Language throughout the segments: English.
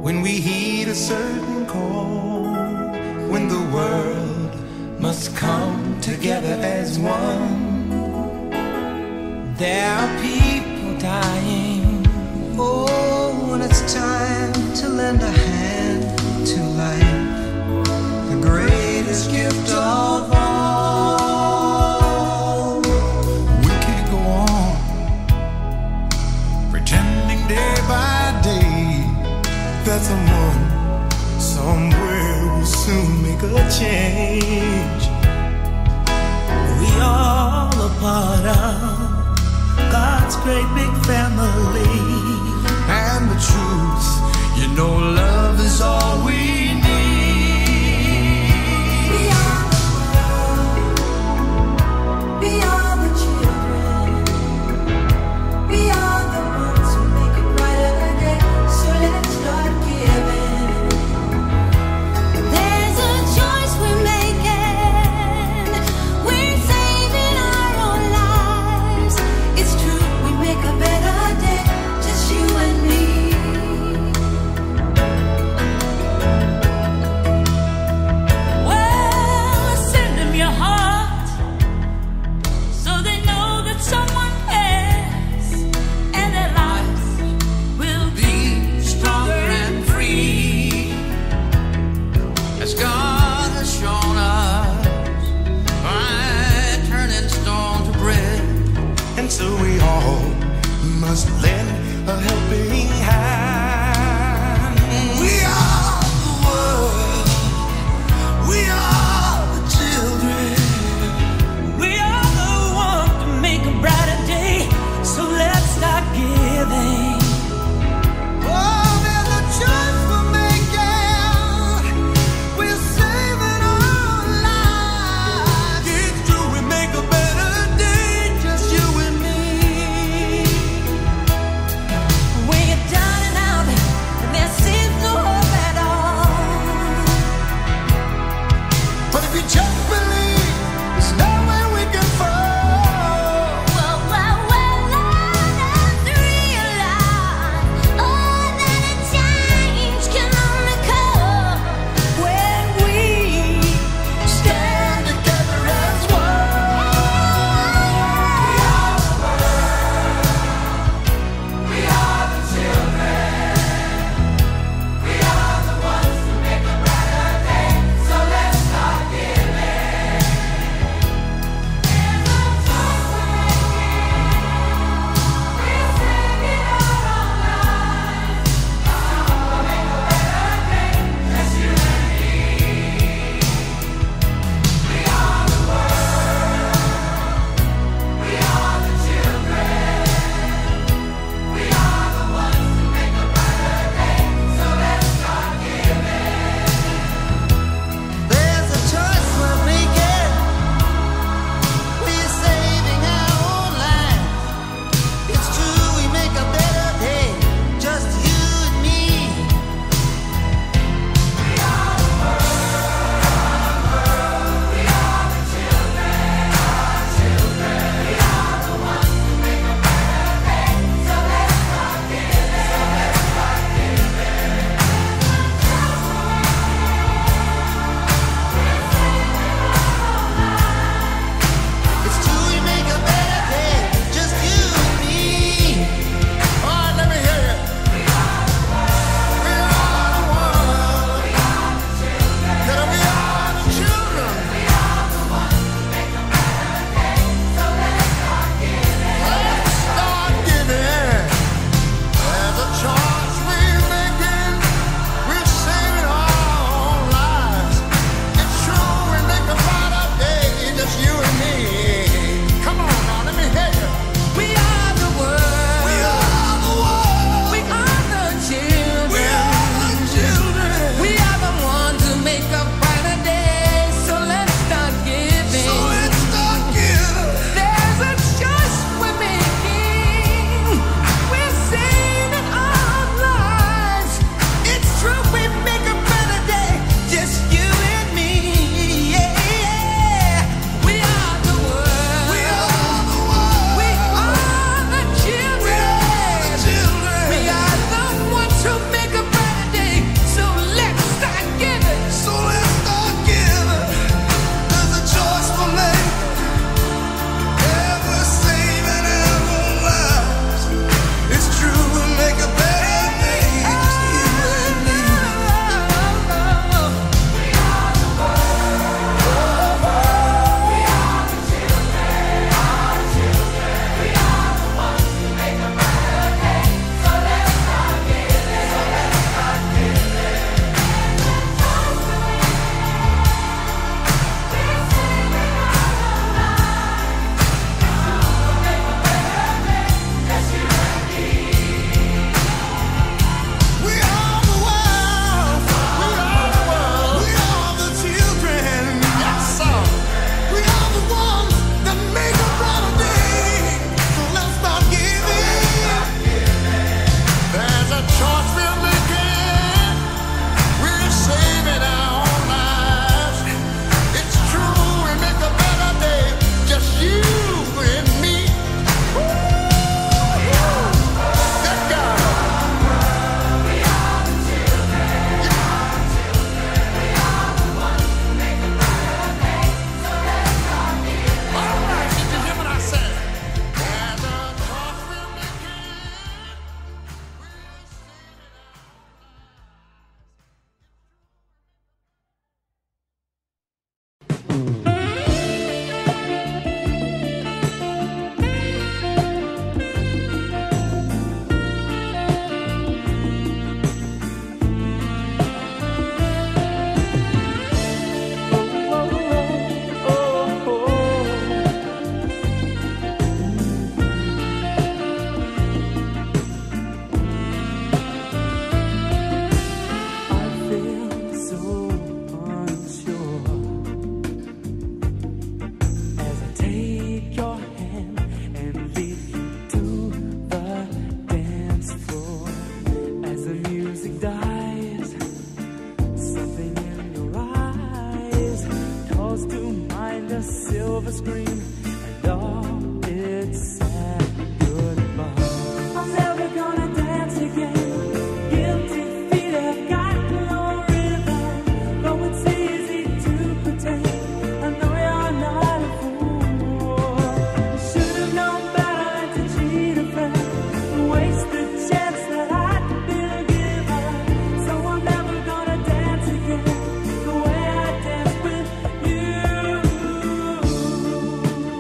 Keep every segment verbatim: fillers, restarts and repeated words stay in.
when we heed a certain call, when the world must come together as one. There are people dying, oh, when it's time to lend a hand to life, the greatest gift of all. We can't go on pretending day by day that someone somewhere will soon make a change. We all a part of God's great big family, and the truth, you know, love is all we need. We are the world, we are the children, we are the ones who make a brighter day, so let's start giving. There's a choice we're making, we're saving our own lives. It's true, we make a better day, just you and me. the screen, and all its sad goodbye. I'm never gonna dance again. Guilty feet have got no rhythm, though it's easy to pretend. I know you're not a fool. You should have known better than to cheat a friend, waste the chance that I'd been given. So I'm never gonna dance again the way I danced with you.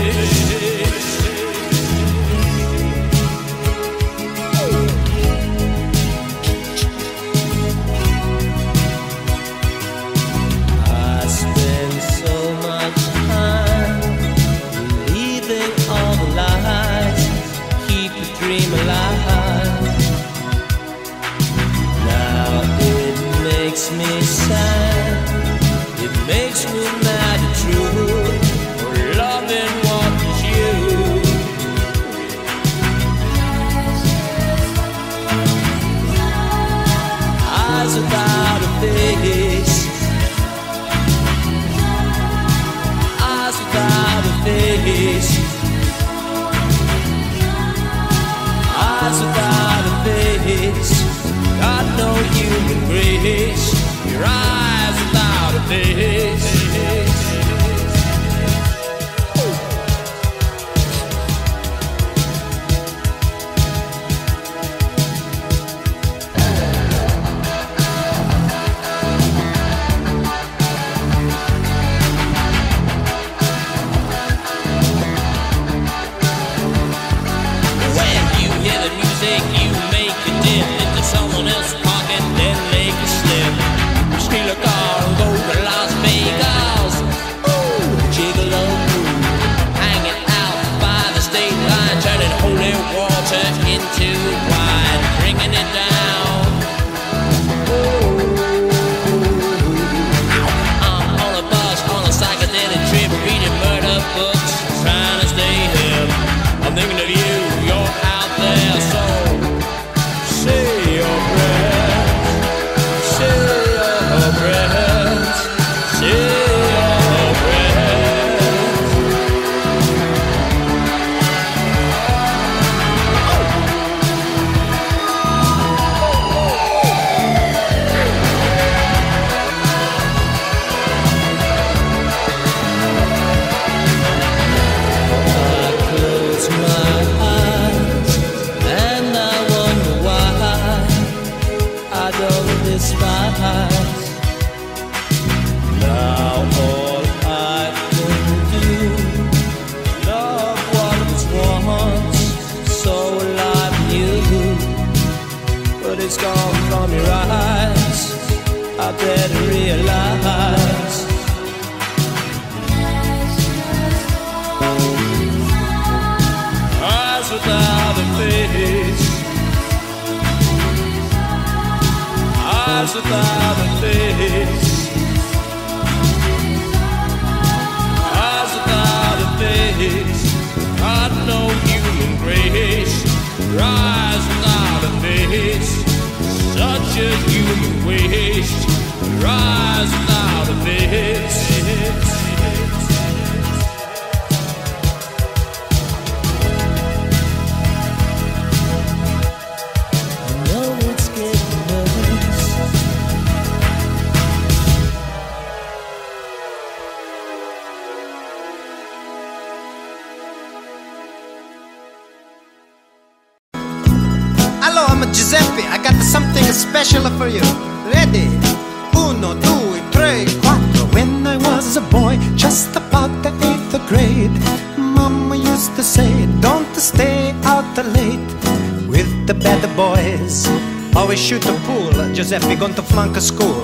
Giuseppe, I got something special for you. Ready? Uno, due, tre, quattro. When I was a boy, just about the eighth grade, Mama used to say, don't stay out late with the bad boys. Always shoot the pool, Giuseppe going to flunk a school.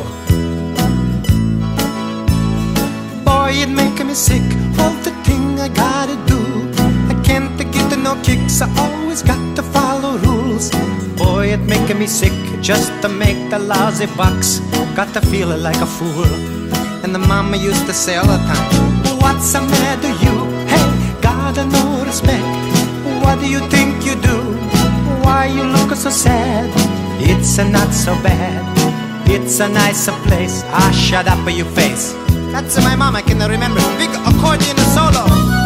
Boy, it make me sick, all the thing I gotta do. I can't get no kicks, I always got to follow rules. Boy, it make me sick just to make the lousy bucks. Got to feel like a fool. And the mama used to say all the time, what's the matter you? Hey, gotta no respect. What do you think you do? Why you look so sad? It's not so bad. It's a nice place. Ah, shut up your face. That's my mom, I can remember. Big accordion solo.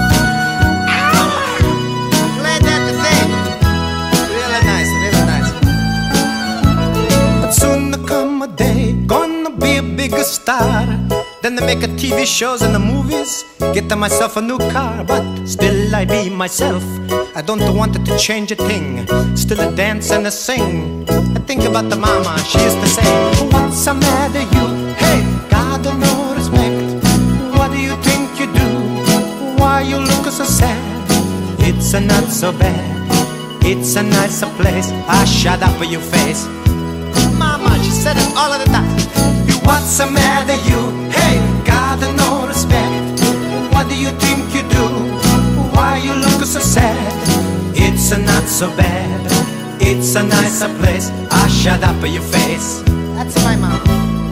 Play that thing. Really nice, really nice. But soon there come a day, gonna be a big star. Then they make a T V shows and the movies. Get myself a new car, but still I be myself. I don't want it to change a thing. Still a dance and a sing. I think about the mama, she used to say, what's the matter you? Hey, God no respect. What do you think you do? Why you look so sad? It's a not so bad. It's a nicer place. Ah, shut up with your face. Mama, she said it all of the time. What's the matter you? Hey, got no respect. What do you think you do? Why you look so sad? It's a not so bad. It's a nicer place. Ah, shut up with your face. That's my mom.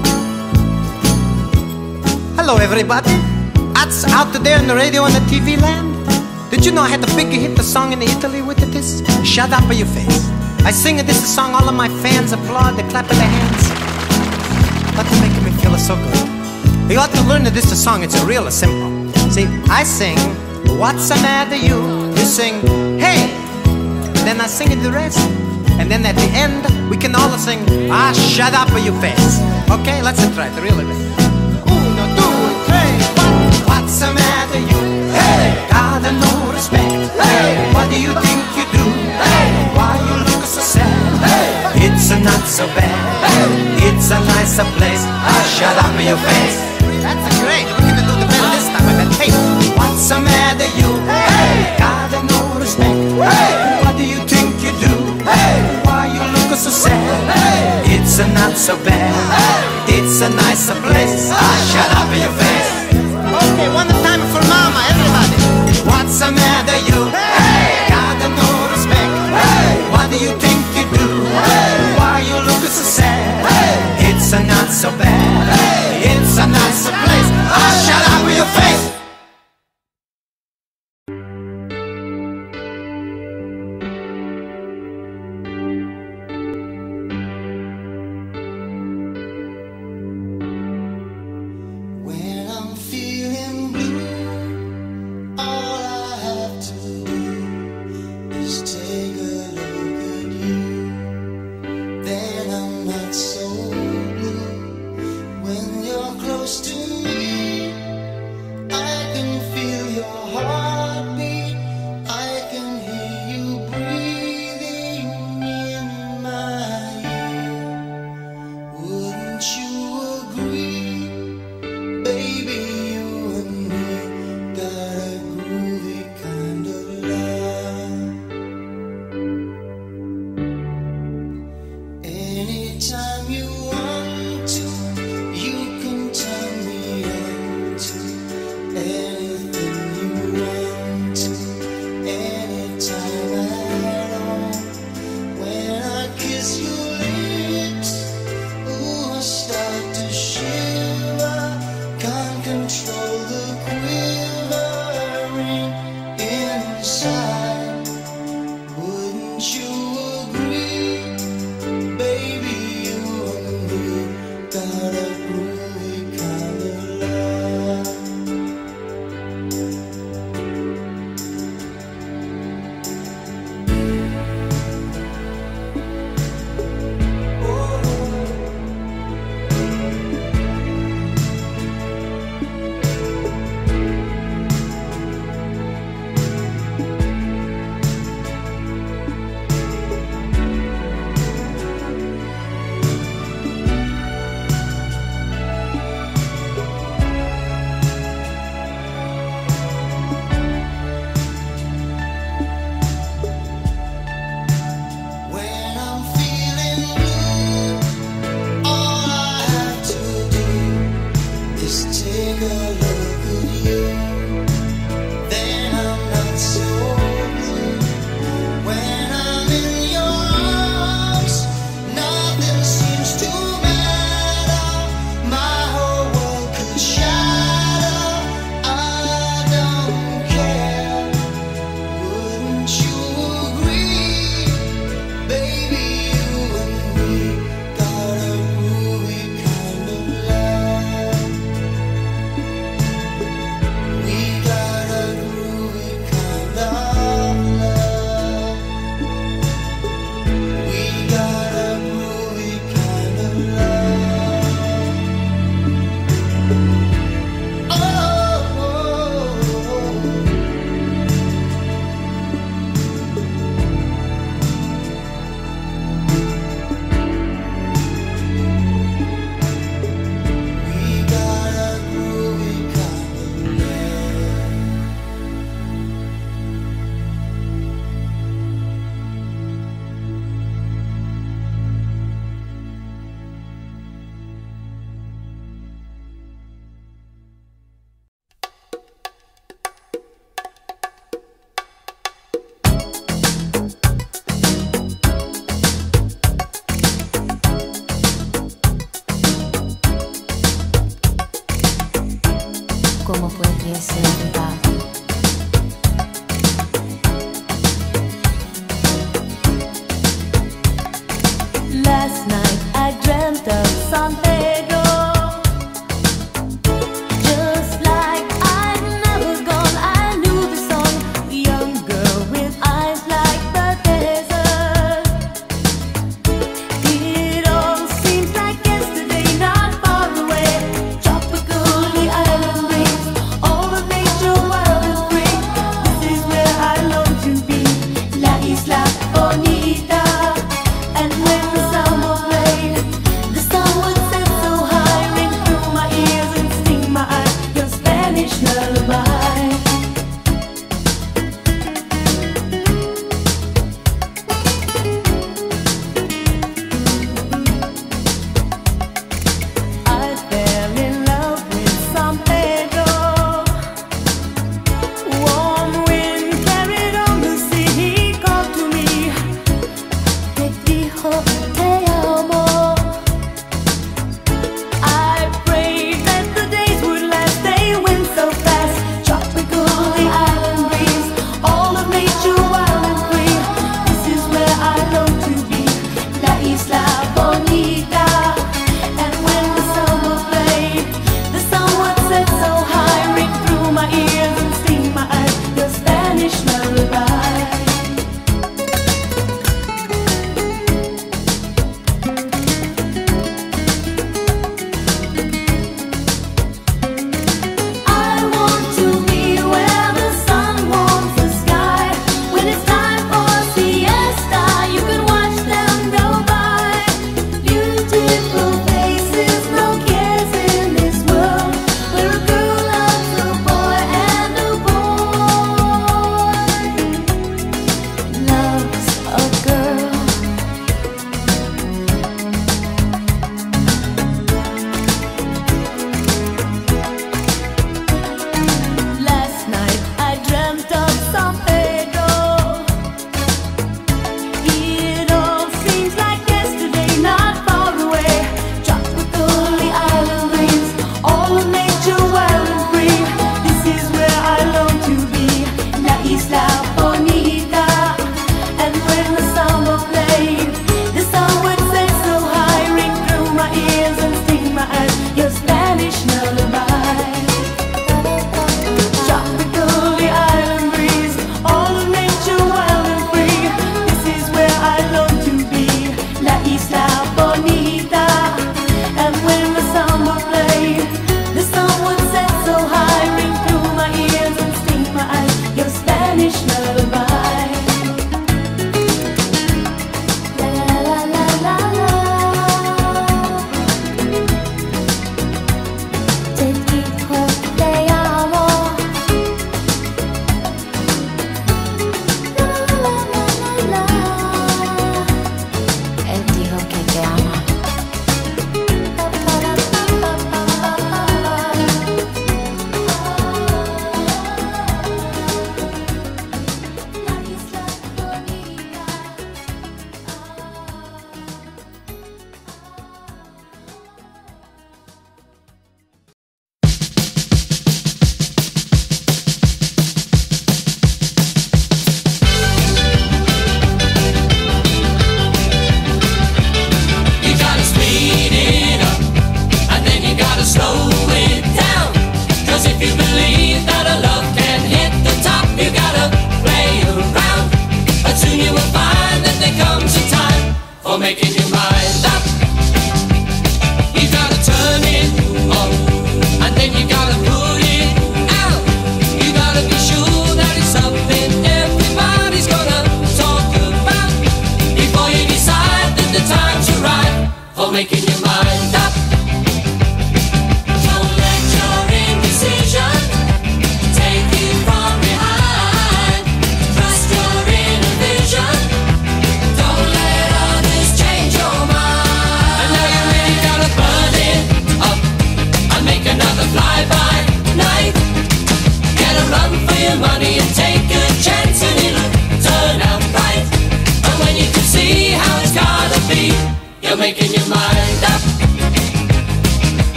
Hello everybody. That's out there on the radio and the T V land. Did you know I had the big hit the song in Italy with it? This shut up with your face. I sing this song, all of my fans applaud, they clap their hands. But they're making me feel so good. You ought to learn that this song, it's a real simple. See, I sing, what's the matter you? You sing, hey. Then I sing it the rest. And then at the end, we can all sing, ah, shut up with your face. Okay, let's try it, really. Uno, two, three, one. What's the matter you? Hey, got no respect. Hey, what do you think you do? Hey, why you look so sad? Hey, it's a not so bad. Hey, it's a nicer place. Ah, shut up with your face. That's great. We're gonna do the better this time. I bet. Hey, what's the matter you? Hey, got no respect. Hey, what do you think you do? Hey, why you look so sad? Hey, it's a not so bad. Hey, it's a nicer place. Ah, shut up with your face. Okay, one time for mama, everybody. What's the matter you? Hey, got no respect. Hey, what do you think you do? Hey, why you look so sad? Hey, it's a not so bad. Hey, it's a nicer place. Ah, shut up with your face. Take a look at you.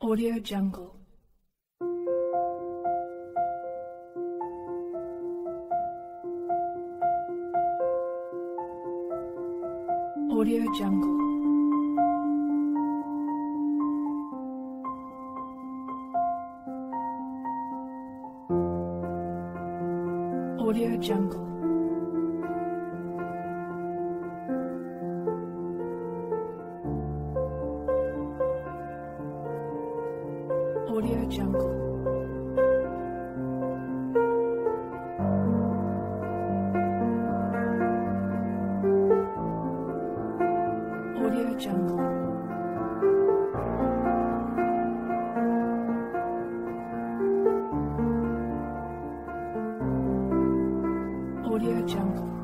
Audio Jungle. Audio Jungle. Audio Jungle. Audio Jungle. Audio Jungle. Audio Jungle.